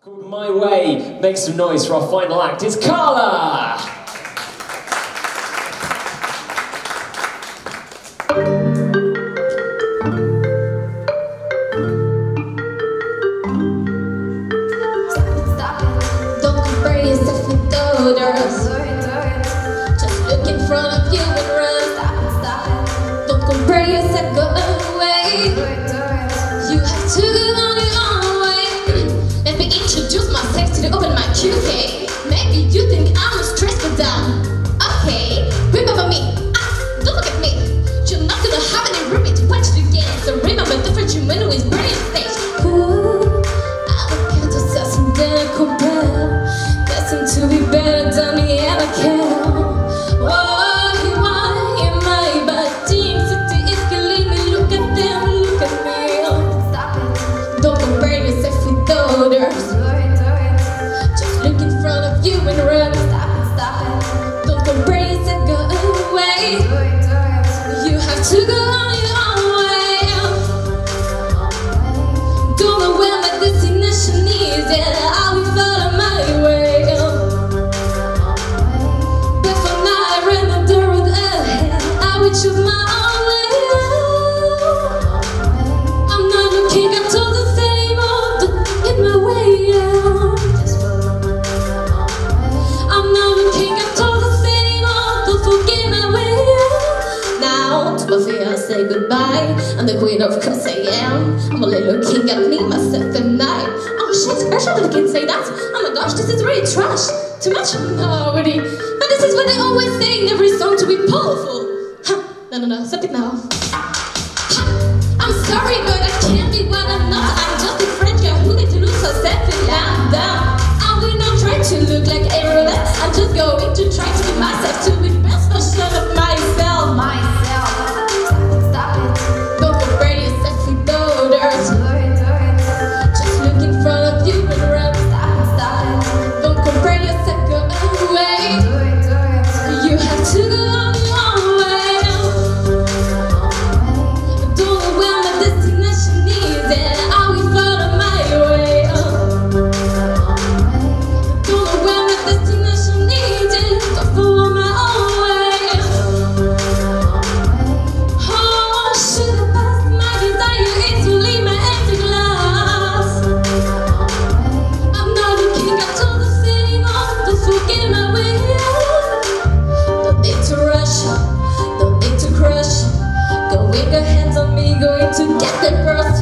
Called My Way. Make some noise for our final act. It's KARLA! Just look in front of you and run. Stop it. Don't compare yourself, go away. You have to go on your own way. Let me introduce myself to the open mic QK. Maybe you think I'm a stressful down. Okay, remember me. Don't look at me. You're not gonna have any room to watch it again. So remember the first human who is burning stage. Ooh, I don't care to say something to compare. To be better than me and I care. Oh, you are in my body. City is killing me. Look at them, look at me. Stop it. Don't compare yourself with others. Just look in front of you and run. Stop it. Don't compare yourself, go away. You have to go on your own way. Don't know where my destination is, and I will follow my way. Choose my own way. I'm not looking at all the same old in my way. I'm not looking at all the same old, don't forget my way. Now to my fear I say goodbye. I'm the queen, of course I am. I'm only looking at me, myself and I. Oh shit, I shouldn't can say that. Oh my gosh, this is really trash. Too much? No, really. But this is what they always say in every song to be powerful. No, stop it now. I'm sorry, but I can't be what I'm not. I'm just a friend girl who needs to lose herself and down. I will not try to look like everyone else. I'm just going to try to be myself, to be the best version of myself. Stop it. Don't compare yourself with others. Just look in front of you and run. Stop it. Don't compare yourself, go away. You have to go on your own way. Don't need to crush. Go with your hands on me, going to get the person.